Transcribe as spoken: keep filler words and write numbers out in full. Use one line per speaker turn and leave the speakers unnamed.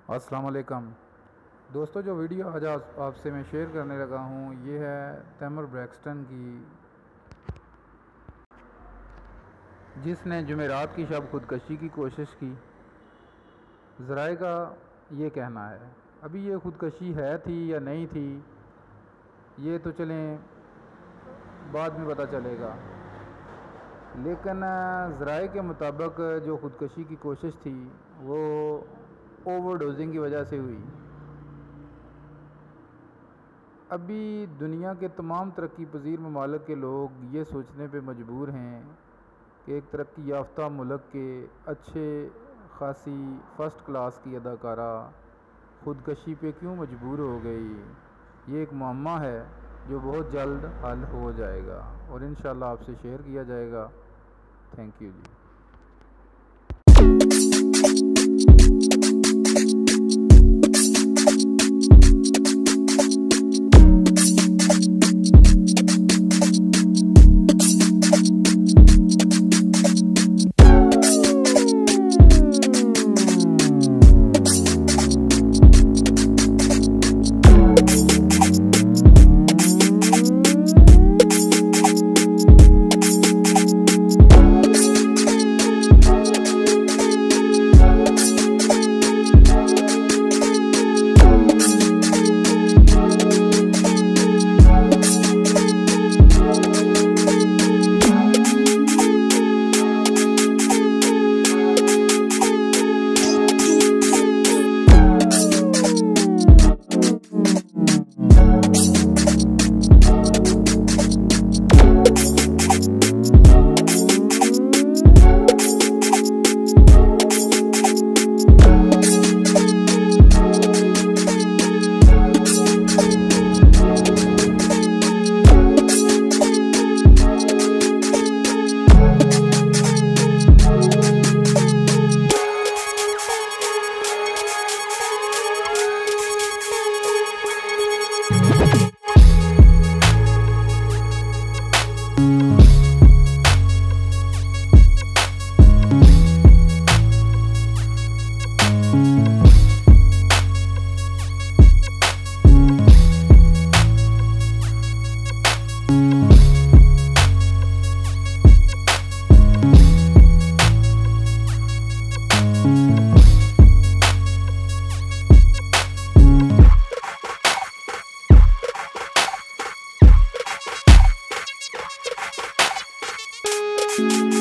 अस्सलाम वालेकुम दोस्तों, जो वीडियो आज आप, आपसे मैं शेयर करने लगा हूँ ये है तमर ब्रैक्सटन की, जिसने जुमेरात की शब खुदकशी की कोशिश की। ज़राए का ये कहना है, अभी ये खुदकशी है थी या नहीं थी ये तो चलें बाद में पता चलेगा, लेकिन ज़राए के मुताबिक जो खुदकशी की कोशिश थी वो ओवरडोजिंग की वजह से हुई। अभी दुनिया के तमाम तरक्की पजीर ममालिक के लोग ये सोचने पे मजबूर हैं कि एक तरक्की याफ्ता मुल्क के अच्छे खासी फ़र्स्ट क्लास की अदाकारा खुदकशी पे क्यों मजबूर हो गई। ये एक मामला है जो बहुत जल्द हल हो जाएगा और इंशाल्लाह आपसे शेयर किया जाएगा। Thank you ji.
you